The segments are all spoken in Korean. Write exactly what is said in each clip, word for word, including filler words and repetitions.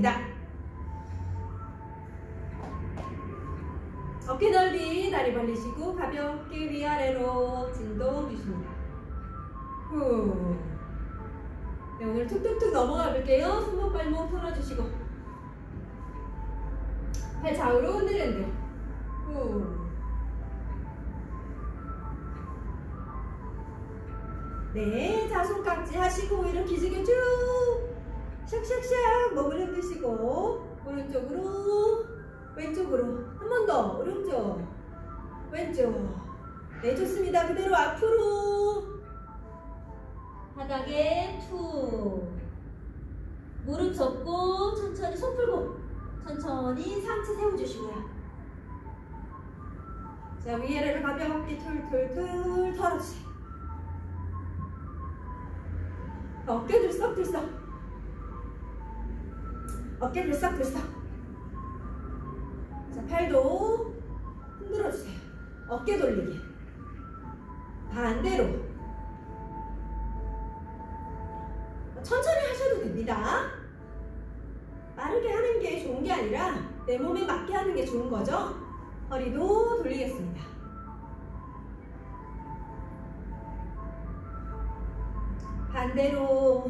됩니다. 어깨 넓이 다리 벌리시고 가볍게 위아래로 진동 주십니다. 후. 네, 오늘 툭툭툭 넘어가 볼게요. 손목 발목 털어주시고 발 좌우로 흔들흔들. 후. 네, 자 손깍지 하시고 이렇게 기지개 쭉 샥샥샥 몸을 흔드시고 오른쪽으로 왼쪽으로 한 번 더 오른쪽 왼쪽. 네, 좋습니다. 그대로 앞으로 바닥에 툭 무릎 접고 천천히 손 풀고 천천히 상체 세워주시고요. 자, 위아래를 가볍게 툴툴툴 털어주세요. 어깨 들썩들썩 어깨 들썩들썩. 자, 팔도 흔들어주세요. 어깨 돌리기. 반대로 천천히 하셔도 됩니다. 빠르게 하는 게 좋은 게 아니라 내 몸에 맞게 하는 게 좋은 거죠. 허리도 돌리겠습니다. 반대로.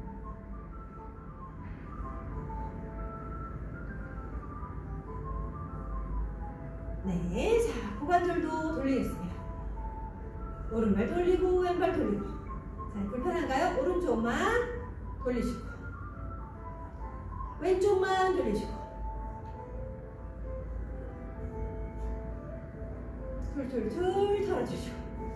네, 자, 고관절도 돌리겠습니다. 오른발 돌리고 왼발 돌리고. 자, 불편한가요? 오른쪽만 돌리시고 왼쪽만 돌리시고 툴툴툴 털어주시고.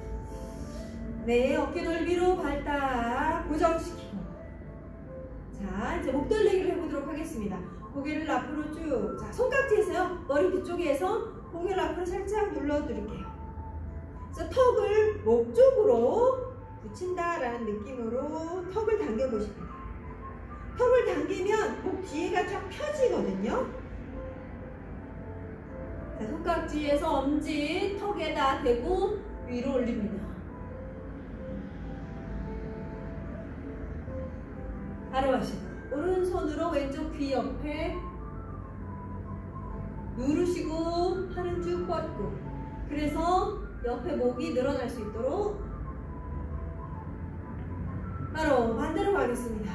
네, 어깨 넓이로 발딱 고정시키고. 자, 이제 목 돌리기를 해보도록 하겠습니다. 고개를 앞으로 쭉. 자, 손깍지에서요, 머리 뒤쪽에서 고개를 앞으로 살짝 눌러드릴게요. 그래서 턱을 목 쪽으로 붙인다라는 느낌으로 턱을 당겨보십니다. 턱을 당기면 목 뒤에가 쫙 펴지거든요. 자, 손깍지에서 엄지 턱에다 대고 위로 올립니다. 바로 하시고 오른손으로 왼쪽 귀 옆에 누르시고 팔은 쭉 뻗고, 그래서 옆에 목이 늘어날 수 있도록. 바로 반대로 가겠습니다.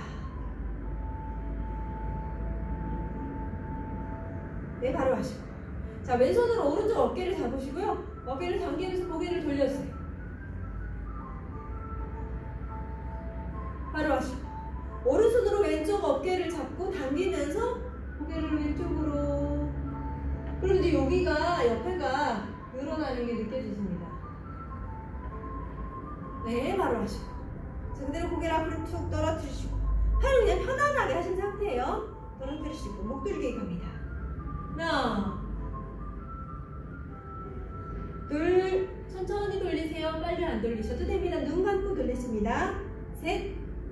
네, 바로 하시고. 자, 왼손으로 오른쪽 어깨를 잡으시고요. 어깨를 당기면서 고개를 돌려주세요. 바로 하시고. 오른손으로 왼쪽 어깨를 잡고 당기면서 고개를 왼쪽으로. 그리고 이제 여기가 옆에가 늘어나는 게 느껴지십니다. 네, 바로 하시고. 자, 그대로 고개를 앞으로 툭 떨어뜨리시고 팔을 그냥 편안하게 하신 상태예요. 떨어뜨리시고 목 돌리기 갑니다. 하나, 둘, 천천히 돌리세요. 빨리 안 돌리셔도 됩니다. 눈 감고 돌리십니다. 셋,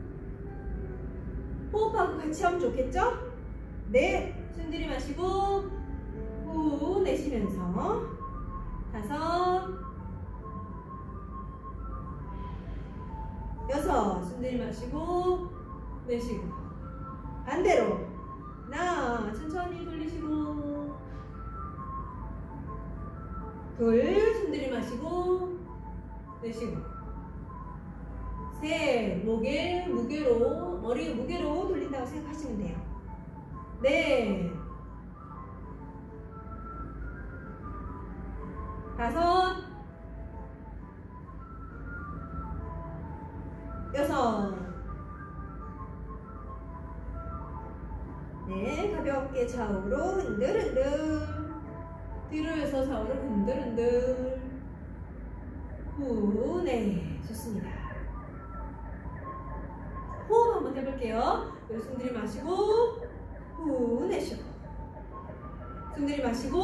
호흡하고 같이 하면 좋겠죠? 넷, 숨 들이마시고 후 내쉬면서. 다섯, 여섯, 숨 들이마시고 내쉬고. 반대로. 하나, 천천히 돌리시고. 둘, 숨 들이마시고 내쉬고. 셋, 목에 무게로, 머리 무게로 돌린다고 생각하시면 돼요. 넷, 다섯, 여섯. 네, 가볍게 좌우로 흔들흔들. 뒤로 해서 좌우로 흔들흔들. 후, 네, 좋습니다. 호흡 한번 해볼게요. 숨 들이마시고 후 내쉬고, 숨 들이마시고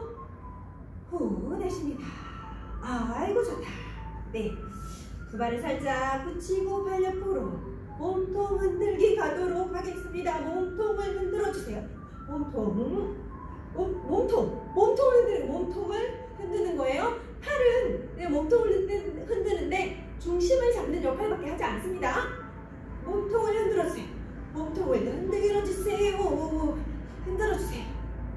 후 내쉽니다. 아이고 좋다. 네, 두 발을 살짝 붙이고 발 옆으로 몸통 흔들기 가도록 하겠습니다. 몸통을 흔들어주세요. 몸통, 몸, 몸통, 몸통을 흔드는, 몸통을 흔드는 거예요. 팔은 네, 몸통을 흔드는데 중심을 잡는 역할밖에 하지 않습니다. 몸통을 흔들어주세요. 몸통을 흔들어주세요. 흔들어주세요.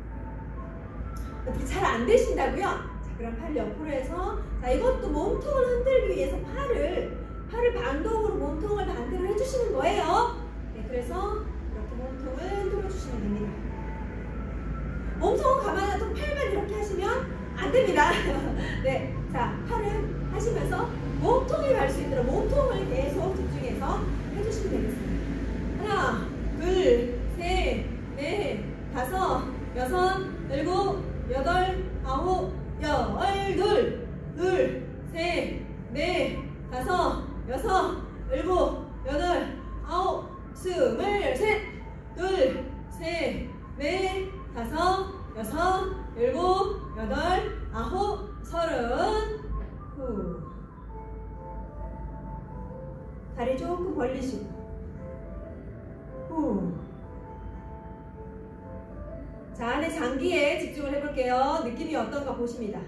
어떻게 잘 안 되신다고요? 자, 그럼 팔 옆으로 해서, 자, 이것도 몸통을 흔들기 위해서 팔을, 팔을 반동으로 몸통을 반대로 해주시는 거예요. 네, 그래서 이렇게 몸통을 흔들어주시면 됩니다. 몸통은 가만히 놔두고 팔만 이렇게 하시면 안 됩니다. 네, 자, 팔을 하시면서 몸통이 갈 수 있도록 몸통을 계속 집중해서 해주시면 되겠습니다. 하나, 둘, 셋, 넷, 다섯, 여섯, 일곱, 여덟, 아홉, 열, 둘, 둘, 셋, 넷, 다섯, 여섯, 일곱, 여덟, 아홉, 스물, 셋, 둘, 셋, 넷, 다섯, 여섯, 일곱, 여덟, 아홉, 서른. 후. 다리 조금 벌리시고. 후. 자, 안에 장기에 집중을 해볼게요. 느낌이 어떤가 보십니다.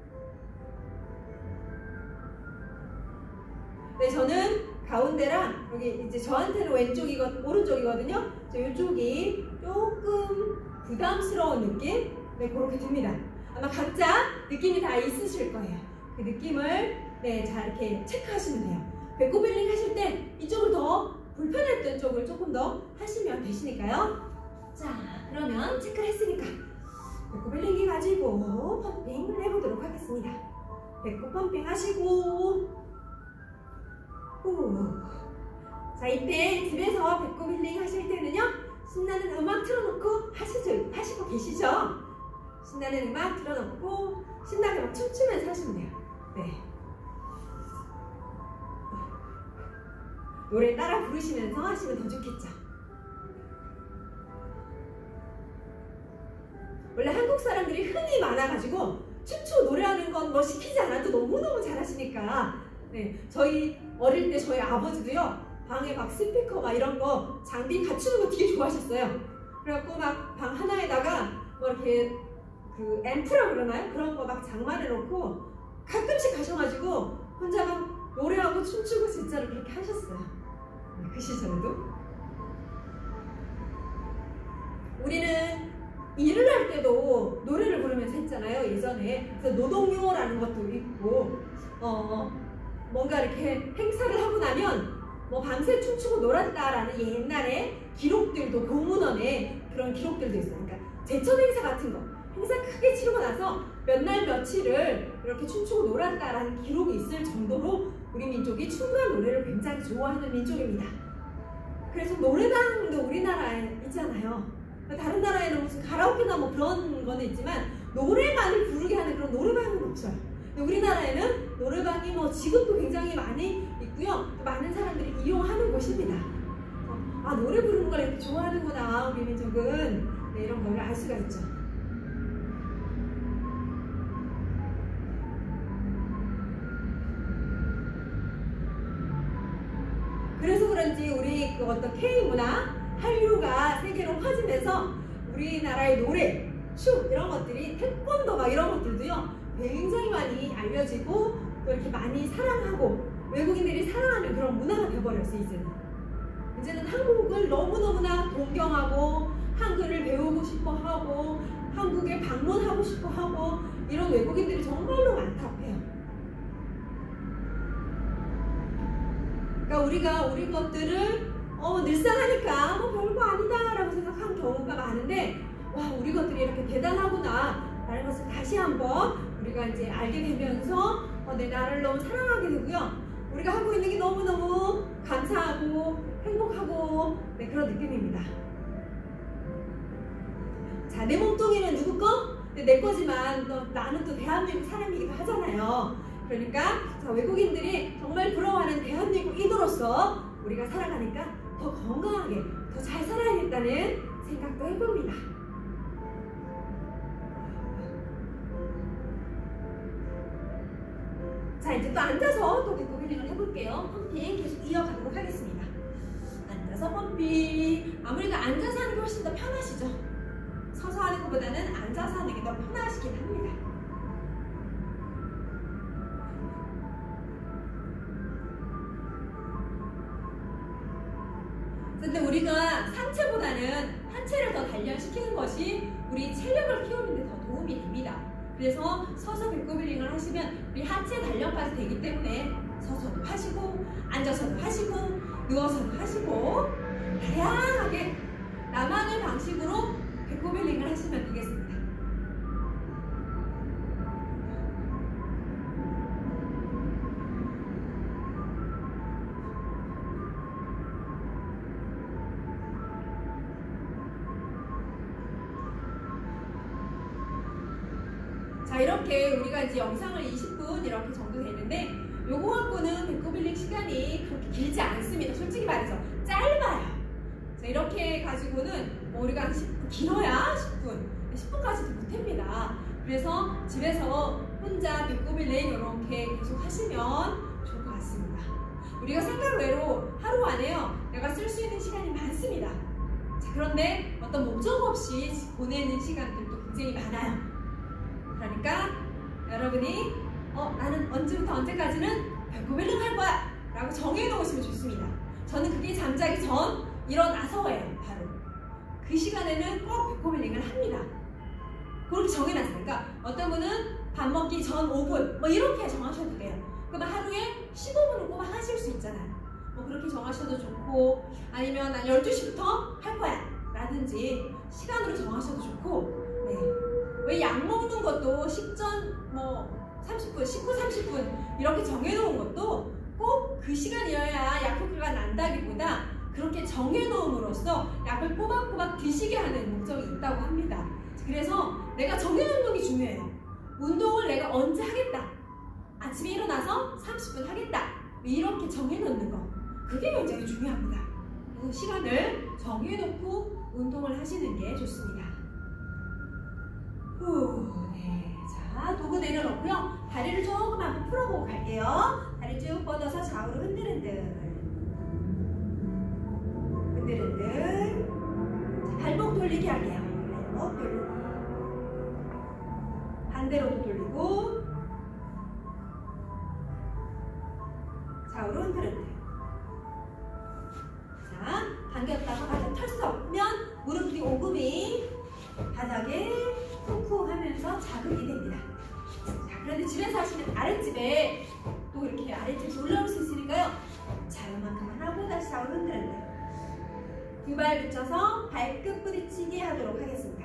네, 저는 가운데랑 여기 이제 저한테는 왼쪽이거 오른쪽이거든요. 이쪽이 조금 부담스러운 느낌? 네, 그렇게 듭니다. 아마 각자 느낌이 다 있으실 거예요. 그 느낌을 네, 잘 이렇게 체크하시면 돼요. 배꼽 빌링 하실 때 이쪽을 더 불편했던 쪽을 조금 더 하시면 되시니까요. 자, 그러면 체크를 했으니까 배꼽 빌링기 가지고 펌핑을 해보도록 하겠습니다. 배꼽 펌핑 하시고, 후. 자, 이때 집에서 배꼽 힐링 하실 때는요, 신나는 음악 틀어놓고 하시죠, 하시고 계시죠? 신나는 음악 틀어놓고 신나게 막 춤추면서 하시면 돼요. 네. 노래 따라 부르시면서 하시면 더 좋겠죠. 원래 한국 사람들이 흥이 많아가지고 춤추고 노래하는 건 뭐 시키지 않아도 너무너무 잘하시니까, 네, 저희 어릴 때 저희 아버지도요, 방에 막 스피커 막 이런 거 장비 갖추는 거 되게 좋아하셨어요. 그래갖고 막 방 하나에다가 뭐 이렇게 그 앰프라고 그러나요? 그런 거 막 장만해 놓고 가끔씩 가셔가지고 혼자 막 노래하고 춤추고 진짜로 그렇게 하셨어요. 그 시절에도. 우리는 일을 할 때도 노래를 부르면서 했잖아요, 예전에. 그래서 노동요라는 것도 있고, 어, 뭔가 이렇게 행사를 하고 나면 뭐 밤새 춤추고 놀았다라는 옛날에 기록들도, 공문원에 그런 기록들도 있어요. 그러니까 제천 행사 같은 거, 행사 크게 치르고 나서 몇 날 며칠을 이렇게 춤추고 놀았다라는 기록이 있을 정도로 우리 민족이 춤과 노래를 굉장히 좋아하는 민족입니다. 그래서 노래방도 우리나라에 있잖아요. 다른 나라에는 무슨 가라오케나 뭐 그런 거는 있지만 노래만을 부르게 하는 그런 노래방은 없어요. 우리나라에는 노래방이 뭐 지금도 굉장히 많이 있고요. 많은 사람들이 이용하는 곳입니다. 아, 노래 부르는 걸 이렇게 좋아하는구나, 우리 민족은. 네, 이런 걸 알 수가 있죠. 그래서 그런지 우리 그 어떤 K문화, 한류가 세계로 퍼지면서 우리나라의 노래, 춤 이런 것들이, 태권도 막 이런 것들도요 굉장히 많이 알려지고 또 이렇게 많이 사랑하고 외국인들이 사랑하는 그런 문화가 되어버렸어요. 이제는 이제는 한국을 너무너무나 동경하고 한글을 배우고 싶어하고 한국에 방문하고 싶어하고 이런 외국인들이 정말로 많다고요. 그러니까 우리가 우리 것들을 어, 늘상하니까 뭐 별거 아니다 라고 생각하는 경우가 많은데, 와, 우리 것들이 이렇게 대단하구나 라는 것을 다시 한번 우리가 이제 알게 되면서 어, 내 나라를 너무 사랑하게 되고요. 우리가 하고 있는 게 너무너무 감사하고 행복하고, 네, 그런 느낌입니다. 자, 내 몸뚱이는 누구 거? 내 거지만 또 나는 또 대한민국 사람이기도 하잖아요. 그러니까 자, 외국인들이 정말 부러워하는 대한민국인으로서 우리가 살아가니까 더 건강하게, 더 잘 살아야겠다는 생각도 해봅니다. 자, 이제 또 앉아서 또 배꼽 힐링을 해볼게요. 펌핑 계속 이어가도록 하겠습니다. 앉아서 펌핑. 아무래도 앉아서 하는 게 훨씬 더 편하시죠? 서서 하는 것보다는 앉아서 하는 게 더 편하시긴 합니다. 근데 우리가 하기보다는 하체를 더 단련시키는 것이 우리 체력을 키우는 데 더 도움이 됩니다. 그래서 서서 배꼽 힐링을 하시면 우리 하체 단련까지 되기 때문에 서서도 하시고 앉아서도 하시고 누워서도 하시고 다양하게 나만의 방식으로 배꼽 힐링을 하시면 되겠습니다. 자, 이렇게 우리가 이제 영상을 이십 분 이렇게 정도 되는데 요거 갖고는 배꼽 힐링 시간이 그렇게 길지 않습니다. 솔직히 말해서 짧아요. 자, 이렇게 가지고는 뭐 우리가 한 십 분, 길어야 십 분, 십 분까지도 못합니다. 그래서 집에서 혼자 배꼽 힐링 이렇게 계속 하시면 좋을 것 같습니다. 우리가 생각 외로 하루 안에요 내가 쓸 수 있는 시간이 많습니다. 자, 그런데 어떤 목적 없이 보내는 시간들도 굉장히 많아요. 그러니까 여러분이 어 나는 언제부터 언제까지는 배꼽 힐링 할 거야 라고 정해놓으시면 좋습니다. 저는 그게 잠자기 전 일어나서예요. 바로 그 시간에는 꼭 배꼽 힐링을 합니다. 그렇게 정해놨으니까 어떤 분은 밥 먹기 전 오 분 뭐 이렇게 정하셔도 돼요. 그러면 하루에 십오 분을 꼬박 하실 수 있잖아요. 뭐 그렇게 정하셔도 좋고 아니면 난 열두 시부터 할 거야 라든지 시간으로 정하셔도 좋고 네. 왜 약 먹는 것도 식전 뭐 삼십 분, 십구, 삼십 분 이렇게 정해놓은 것도 꼭 그 시간이어야 약 효과가 난다기보다 그렇게 정해놓음으로써 약을 꼬박꼬박 드시게 하는 목적이 있다고 합니다. 그래서 내가 정해놓는 게 중요해요. 운동을 내가 언제 하겠다. 아침에 일어나서 삼십 분 하겠다. 이렇게 정해놓는 거. 그게 굉장히 중요합니다. 그래서 시간을 정해놓고 운동을 하시는 게 좋습니다. 후, 네. 자, 도구 내려놓고요. 다리를 조금 한번 풀어보고 갈게요. 다리 쭉 뻗어서 좌우로 흔들흔들. 흔들흔들. 자, 발목 돌리기 할게요. 발목 돌리기. 반대로도 돌리고. 좌우로 흔들흔들. 자, 당겼다가 바닥 털썩면 무릎 뒤 오금이 바닥에 쿵쿵 하면서 자극이 됩니다. 자, 그런데 집에서 하시면 아랫집에 또 이렇게 아랫집에서 올라올 수 있으니까요. 자, 이만큼만 하고 다시 좌우로 흔들흔들. 두 발 붙여서 발끝 부딪히기 하도록 하겠습니다.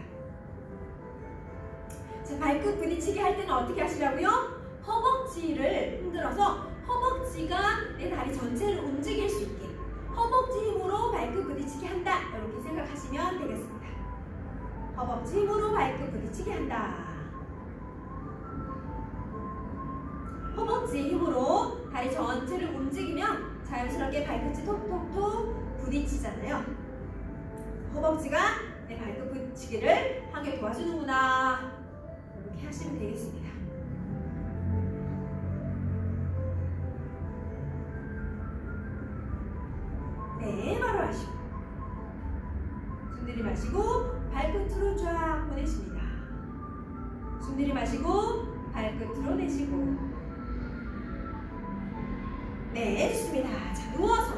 자, 발끝 부딪히기 할 때는 어떻게 하시라고요? 허벅지를 흔들어서 허벅지가 내 다리 전체를 움직일 수 있게 허벅지 힘으로 발끝 부딪히기 한다. 이렇게 생각하시면 되겠습니다. 허벅지 힘으로 발끝 부딪히기 한다. 허벅지 힘으로 다리 전체를 움직이면 자연스럽게 발끝이 톡톡톡 부딪히잖아요. 허벅지가 내 발끝 부딪히기를 하게 도와주는구나. 이렇게 하시면 되겠습니다. 네, 바로 하시고 숨 들이마시고 발끝으로 쫙 보내십니다. 숨 들이마시고 발끝으로 내쉬고. 네, 좋습니다. 자, 누워서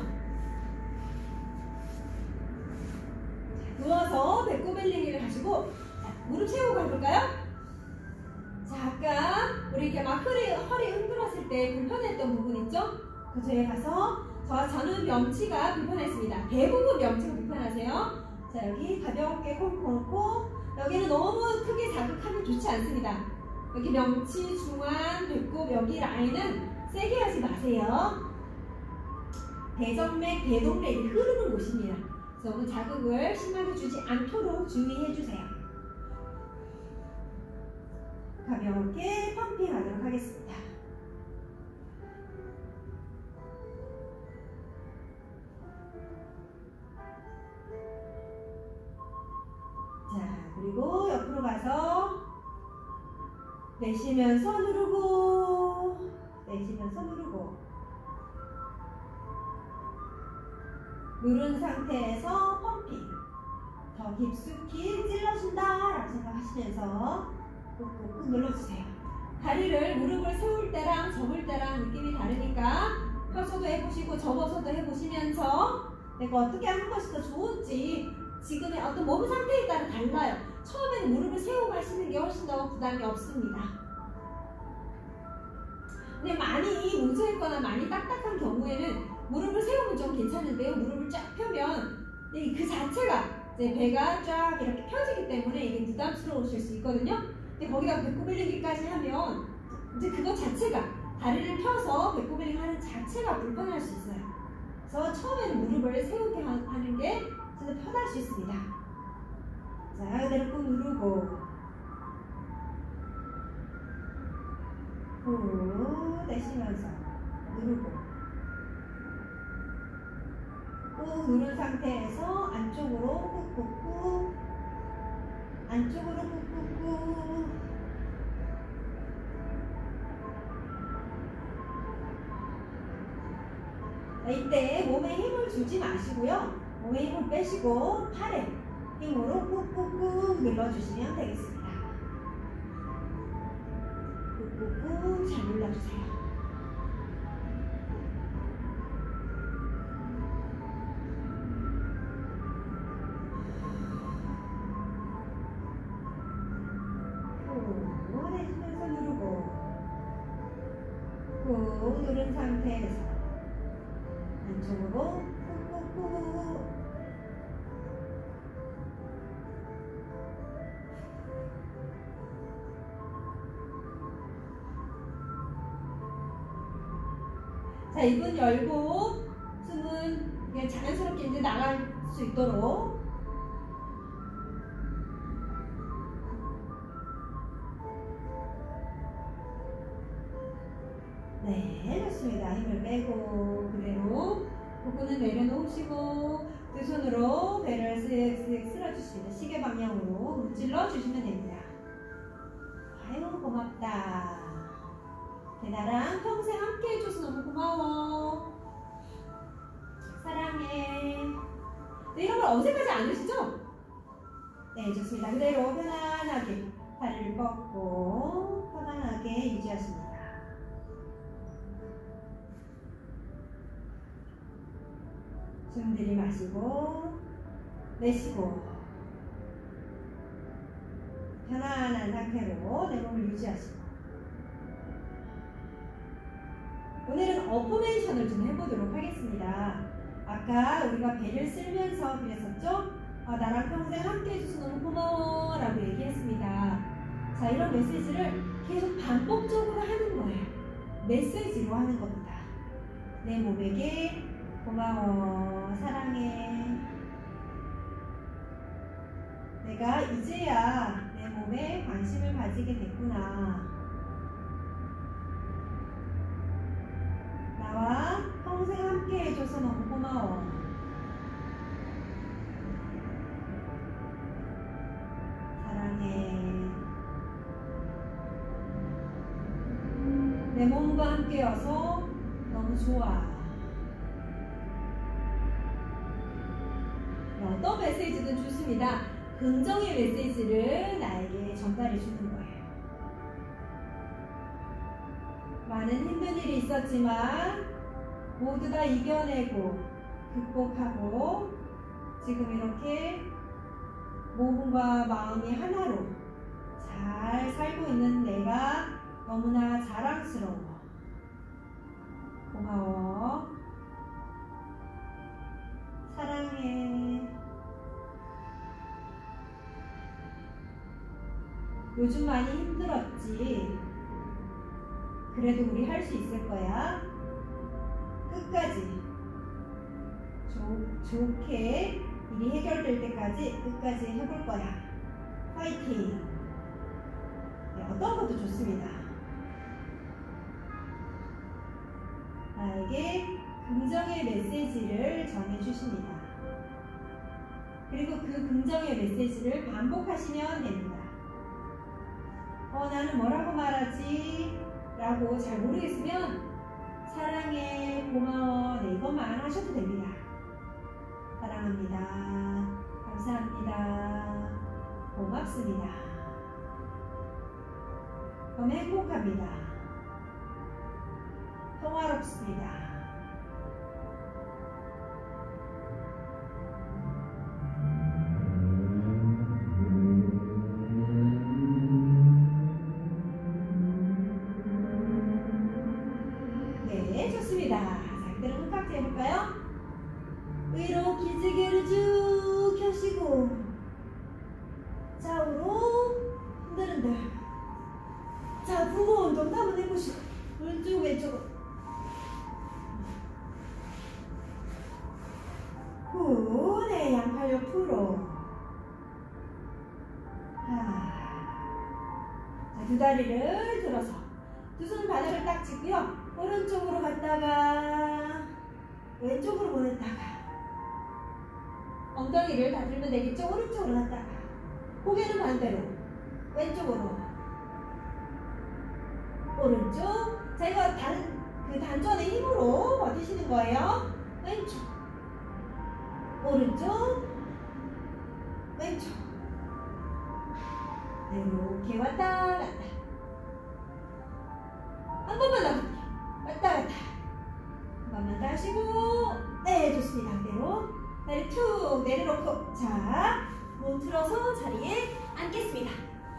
자, 누워서 배꼽 힐링을 하시고 자, 무릎 세우고 가볼까요? 자, 아까 우리 이렇게 막 허리, 허리 흔들었을 때 불편했던 부분 있죠? 그 저에 가서 저, 저는 명치가 불편했습니다. 대부분 명치가 불편하세요. 자, 여기 가볍게 콩콩콩. 여기는 너무 크게 자극하면 좋지 않습니다. 여기 명치, 중안, 배꼽 여기 라인은 세게 하지 마세요. 대정맥, 대동맥이 흐르는 곳입니다. 너무 자극을 심하게 주지 않도록 주의해 주세요. 가볍게 펌핑하도록 하겠습니다. 자, 그리고 옆으로 가서 내쉬면서 누르고 내쉬면서 누르고 누른 상태에서 펌핑 더 깊숙이 찔러준다 라고 생각하시면서 꾹꾹 눌러주세요. 다리를 무릎을 세울 때랑 접을 때랑 느낌이 다르니까 펴서도 해보시고 접어서도 해보시면서 내가 어떻게 하는 것이 더 좋은지 지금의 어떤 몸 상태에 따라 달라요. 처음에는 무릎을 세우고 하시는 게 훨씬 더 부담이 없습니다. 근데 많이 무즈했거나 많이 딱딱한 경우에는 무릎을 세우면 좀 괜찮은데요. 무릎을 쫙 펴면 그 자체가 이제 배가 쫙 이렇게 펴지기 때문에 이게 부담스러우실 수 있거든요. 근데 거기다 배꼽 밀리기까지 하면 이제 그것 자체가 다리를 펴서 배꼽 밀리기 하는 자체가 불편할 수 있어요. 그래서 처음에는 무릎을 세우게 하는 게 진짜 편할 수 있습니다. 자, 그대로 꾹 누르고 꾹 내쉬면서 누르고 꾹 누른 상태에서 안쪽으로 꾹꾹꾹 안쪽으로 꾹꾹꾹 이때 몸에 힘을 주지 마시고요. 몸에 힘을 빼시고 팔에 힘으로 꾹꾹꾹 눌러주시면 되겠습니다. 꾹꾹꾹 잘 눌러주세요. 꾹 내쉬면서 누르고 꾹 누른 상태에서 안쪽으로 꾹꾹꾹 자, 입은 열고 숨은 자연스럽게 이제 나갈 수 있도록 네, 좋습니다. 힘을 빼고 그대로 복부는 내려놓으시고 두 손으로 배를 쓱쓱 쓸어주십니다. 시계 방향으로 문질러 주시면 됩니다. 아유 고맙다. 네, 나랑 평생 함께 해줘서 너무 고마워. 사랑해. 네, 이런 걸 어색하지 않으시죠? 네, 좋습니다. 그대로 편안하게 다리를 뻗고 편안하게 유지하십니다. 숨 들이마시고 내쉬고 편안한 상태로 내 몸을 유지하시고 오늘은 어포메이션을 좀 해보도록 하겠습니다. 아까 우리가 배를 쓸면서 그랬었죠? 아, 나랑 평생 함께 해줘서 너무 고마워 라고 얘기했습니다. 자, 이런 메시지를 계속 반복적으로 하는 거예요. 메시지로 하는 겁니다. 내 몸에게 고마워, 사랑해. 내가 이제야 내 몸에 관심을 가지게 됐구나. 나와 평생 함께 해줘서 너무 고마워. 사랑해. 내 몸과 함께여서 너무 좋아. 어떤 메시지든 좋습니다. 긍정의 메시지를 나에게 전달해 주는 거예요. 많은 힘든 일이 있었지만 모두 다 이겨내고 극복하고 지금 이렇게 몸과 마음이 하나로 잘 살고 있는 내가 너무나 자랑스러워. 고마워. 사랑해. 요즘 많이 힘들었지. 그래도 우리 할 수 있을 거야. 끝까지 좋, 좋게 일이 해결될 때까지 끝까지 해볼 거야. 화이팅. 네, 어떤 것도 좋습니다. 나에게 긍정의 메시지를 전해주십니다. 그리고 그 긍정의 메시지를 반복하시면 됩니다. 어, 나는 뭐라고 말하지? 라고 잘 모르겠으면 사랑해, 고마워, 네, 이것만 하셔도 됩니다. 사랑합니다. 감사합니다. 고맙습니다. 너무 행복합니다. 평화롭습니다. 잘하는데. 자, 부모 운동 한번 해보시고. 오른쪽, 왼쪽. 후, 네, 양팔 옆으로. 하. 자, 두 다리를 들어서. 두 손 바닥을 딱 짚고요. 오른쪽으로 갔다가, 왼쪽으로 보냈다가. 엉덩이를 다들면 되겠죠? 오른쪽으로 갔다가. 고개는 반대로. 왼쪽으로. 오른쪽. 자, 이거 단, 그 단전의 힘으로 버티시는 거예요. 왼쪽. 오른쪽. 왼쪽. 네, 이렇게 왔다 갔다. 한 번만 더. 왔다 갔다. 한 번만 더 하시고. 네, 좋습니다. 그대로. 다리 툭 내려놓고. 자, 몸 틀어서 자리에 앉겠습니다.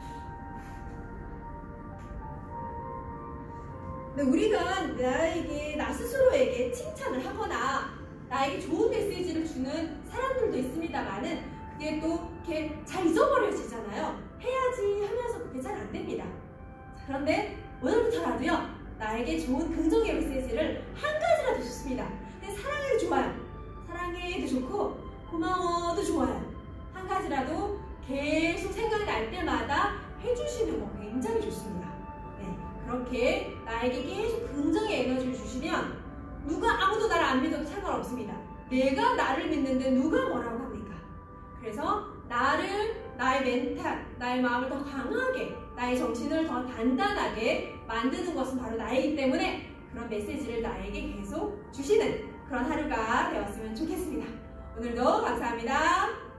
네, 우리가 나에게, 나 스스로에게 칭찬을 하거나 나에게 좋은 메시지를 주는 사람들도 있습니다만은 그게 또 이렇게 잘 잊어버려지잖아요. 해야지 하면서 그게 잘 안 됩니다. 자, 그런데 오늘부터라도요, 나에게 좋은 긍정의 메시지를 한 가지라도 좋습니다. 근데 사랑해도 좋아요. 사랑해도 좋고 고마워도 좋아요. 한 가지라도 계속 생각날 때마다 해주시는 거 굉장히 좋습니다. 네, 그렇게 나에게 계속 긍정의 에너지를 주시면 누가 아무도 나를 안 믿어도 상관없습니다. 내가 나를 믿는데 누가 뭐라고 합니까? 그래서 나를, 나의 멘탈, 나의 마음을 더 강하게, 나의 정신을 더 단단하게 만드는 것은 바로 나이기 때문에 그런 메시지를 나에게 계속 주시는 그런 하루가 되었으면 좋겠습니다. 오늘도 감사합니다.